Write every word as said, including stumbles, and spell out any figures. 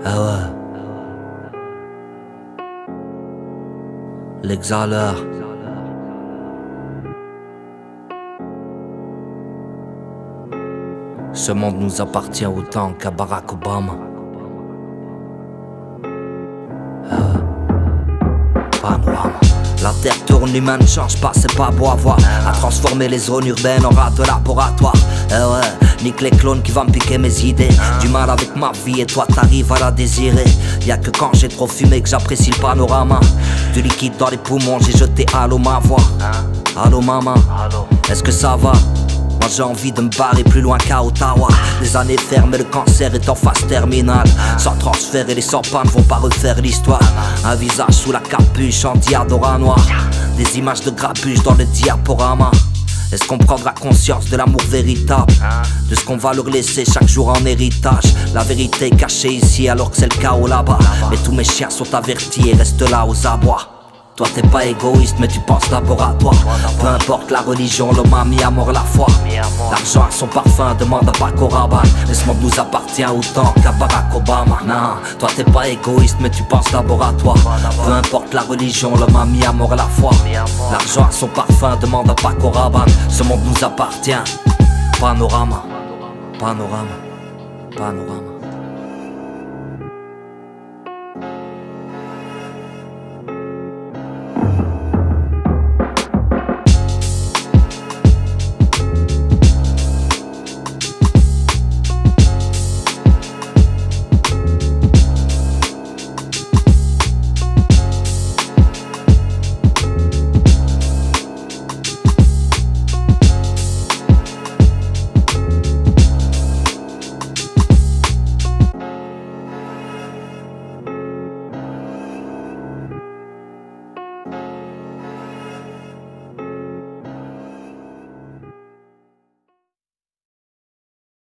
Ah ouais. L'exhaleur. Ce monde nous appartient autant qu'à Barack Obama. Ah ouais. Panorama. La terre tourne, l'humain ne change pas, c'est pas beau à voir. À transformer les zones urbaines en rats de laboratoire. Eh ouais, nique les clones qui vont me piquer mes idées. Du mal avec ma vie et toi t'arrives à la désirer. Y'a que quand j'ai trop fumé que j'apprécie le panorama. Du liquide dans les poumons, j'ai jeté allô ma voix. Allô maman, est-ce que ça va? Moi j'ai envie de me barrer plus loin qu'à Ottawa. Les années ferment et le cancer est en phase terminale. Sans transfert et les sans-pas ne vont pas refaire l'histoire. Un visage sous la capuche en diadora noir. Des images de grabuge dans le diaporama. Est-ce qu'on prendra conscience de l'amour véritable? De ce qu'on va leur laisser chaque jour en héritage? La vérité est cachée ici alors que c'est le chaos là-bas. Mais tous mes chiens sont avertis et restent là aux abois. Toi t'es pas égoïste mais tu penses d'abord à toi. Peu importe la religion, l'homme a mis à mort la foi. L'argent a son parfum, demande à Paco Rabanne. Mais ce monde nous appartient autant qu'à Barack Obama. Non, toi t'es pas égoïste mais tu penses d'abord à toi. Peu importe la religion, l'homme a mis à mort la foi. L'argent a son parfum, demande à Paco Rabanne. Ce monde nous appartient. Panorama, panorama, panorama.